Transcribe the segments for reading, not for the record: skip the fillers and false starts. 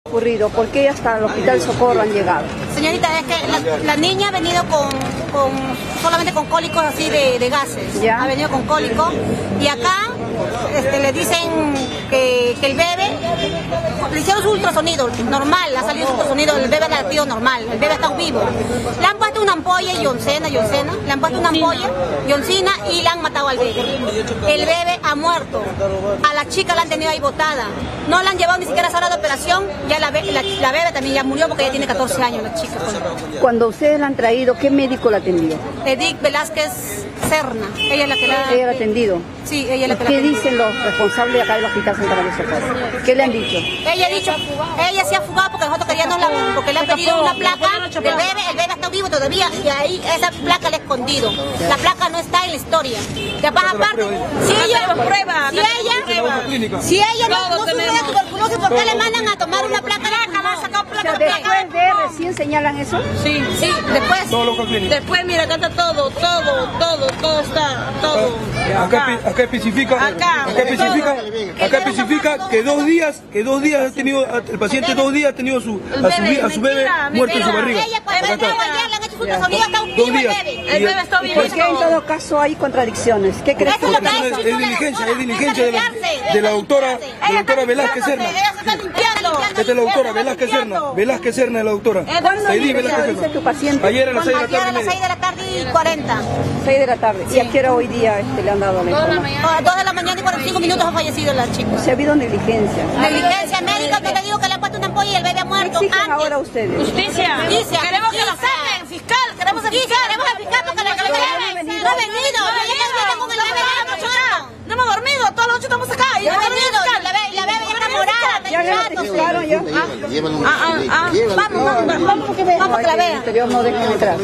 ocurrido? ¿Por qué hasta el Hospital Socorro han llegado? Señorita, es que la niña ha venido solamente con cólicos así de gases. ¿Ya? Ha venido con cólicos y acá le dicen que el bebé, le hicieron su ultrasonido normal, ha salido su ultrasonido, el bebé ha latido normal, el bebé está vivo. Le han puesto una ampolla yoncena, le han puesto una ampolla yoncina y le han matado al bebé. El bebé ha muerto, a la chica la han tenido ahí botada, no la han llevado ni siquiera a sala de operación, ya la bebé también ya murió porque ya tiene 14 años la chica. Cuando ustedes la han traído, ¿qué médico la atendió? Edith Velázquez Serna, ella es la que la ha atendido. Sí, ella es la que la ¿Qué dicen los responsables de acá del Hospital Central de Socorro? ¿Qué le han dicho? Ella se ha fugado porque nosotros queríamos porque le han pedido una placa del bebé, el bebé está vivo todavía y ahí esa placa le ha escondido. La placa no está en la historia. Capaz aparte, si ella no sufre de tuberculosis, ¿por qué le mandan a tomar una placa? ¿Después de recién señalan eso? Sí, después. Después, mira, acá está todo está, todo. Acá especifica que 2 días ha tenido, el paciente 2 días ha tenido a su bebé muerto en su barriga. Ella cuando le han hecho su ultrasonido está vivo el bebé está vivo. ¿Por qué en todo caso hay contradicciones? ¿Qué crees tú? Es diligencia de la doctora Velázquez Serna. Esta es la doctora Velázquez Serna es la doctora. ¿Dice tu paciente? Ayer a las 6 de la tarde. Ayer a las 6 de la tarde y 40. 6 de la tarde. ¿Y a qué hora hoy día le han dado la información? A las 2 de la mañana y 45 minutos ha fallecido la chica. O sea, ha habido negligencia. Negligencia médica, que le digo que le han puesto una ampolla y el bebé ha muerto. ¿Qué exigen ahora ustedes? Justicia. Queremos que lo saquen, fiscal. Queremos al fiscal porque la bebé no ha venido. No hemos dormido, toda la noche estamos acá. Y la bebé ya está morada. ¿Ya le notificaron ya? Vamos que la vean. El interior no dejen entrar.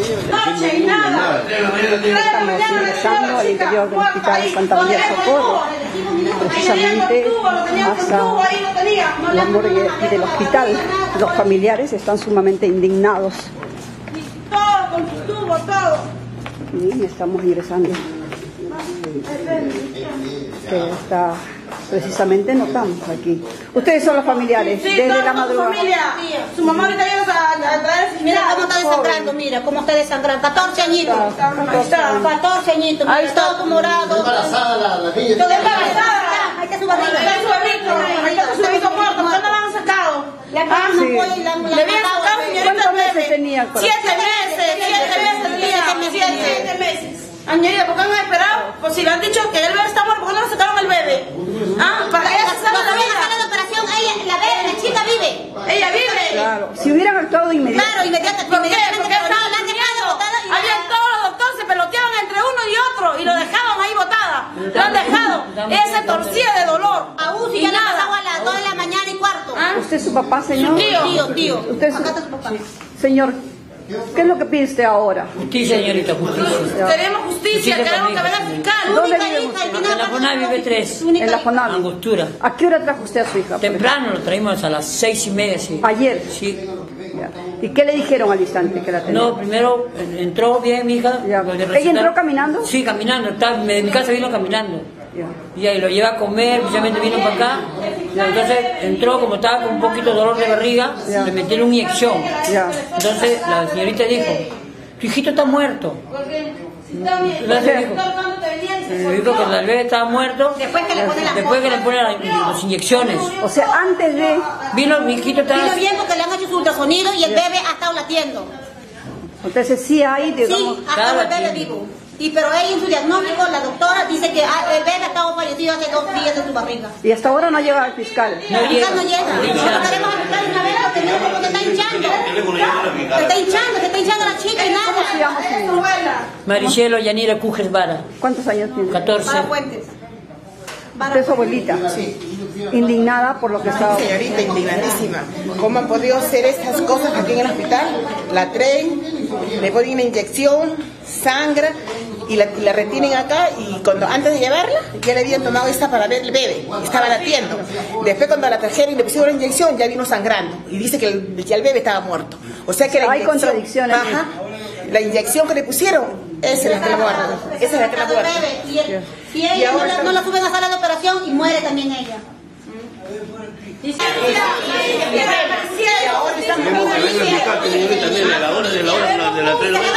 Estamos ingresando al interior del Hospital Santa María del Socorro, precisamente hasta la morgue del hospital. Los familiares están sumamente indignados. Y estamos ingresando. Que está precisamente notamos aquí. Ustedes son los familiares, sí, desde la madrugada. Su mamá ahorita viene a traer. Mira cómo está desangrando, mira cómo está desangrando. 14 añitos. 14 añitos. Ahí está todo morado. Embarazada la niña. Todo embarazada. Ahí está su barriga. Ahí está su bebito muerto. ¿Por qué no la han sacado? Le habían sacado, señorita. ¿Cuántos meses tenía? 7 meses. Añadida, ¿por qué no han esperado? Pues si le han dicho que el bebé está muerto, ¿por qué no le sacaron el bebé? Para ella se sabe la vida. La operación, la chica vive. Ella vive. Claro. Si hubieran actuado inmediatamente. Claro, inmediatamente. ¿Por qué? Porque la han dejado botada. Habían todos los doctores, se peloteaban entre uno y otro y lo dejaban ahí botada. Lo han dejado. Ella se torcía de dolor. A UCI ya le pasaba a las 2 de la mañana y cuarto. ¿Usted es su papá, señor? Tío. ¿Usted es su papá? Señor, ¿qué es lo que pide usted ahora? Justicia, señorita, justicia. Queremos justicia, queremos que venga el fiscal. ¿Dónde vive usted? En la FONAVI vive 3. En la FONAVI. Angostura. ¿A qué hora trajo usted a su hija? Temprano lo traímos a las 6:30, sí. ¿Ayer? Sí. Ya. ¿Y qué le dijeron al instante que la tenía? No, primero entró bien mi hija. ¿Ella entró caminando? Sí, caminando. De mi casa vino caminando. Ya. Y ahí lo lleva a comer, precisamente vino para acá. Entonces entró, como estaba con un poquito de dolor de barriga, le metieron una inyección. Ya. Entonces la señorita dijo, tu hijito está muerto. Entonces dijo que el bebé estaba muerto después que le ponen las inyecciones. O sea, antes de... Vino mi hijito estaba... Vino bien porque le han hecho su ultrasonido y el bebé ha estado latiendo. Entonces sí hay, digamos... Sí, ha estado el bebé vivo. Pero ella en su diagnóstico, la doctora dice que el bebé ha estado fallecido hace 2 días en su barriga. Y hasta ahora no llega el fiscal. El fiscal no llega. Nosotros queremos al fiscal una vez porque mira cómo se está hinchando. Se está hinchando la chica y nada. ¿Cómo se llama su niña? Maricelo Yanira Cujes Vara. ¿Cuántos años tiene? 14. Vara Fuentes. Usted es su abuelita. Sí. Indignada por lo que estaba... Señorita, indignadísima. ¿Cómo han podido hacer estas cosas aquí en el hospital? La traen, le ponen una inyección, sangra y la retienen acá y antes de llevarla ya le habían tomado esta para ver el bebé, estaba latiendo. Después cuando la trajeron y le pusieron la inyección ya vino sangrando y dice que ya el bebé estaba muerto. O sea que hay contradicciones. Ajá, la inyección que le pusieron, esa es la que la muerte. Esa es la que la muerte. Y ella no la suben a sala de operación y muere también ella. Pero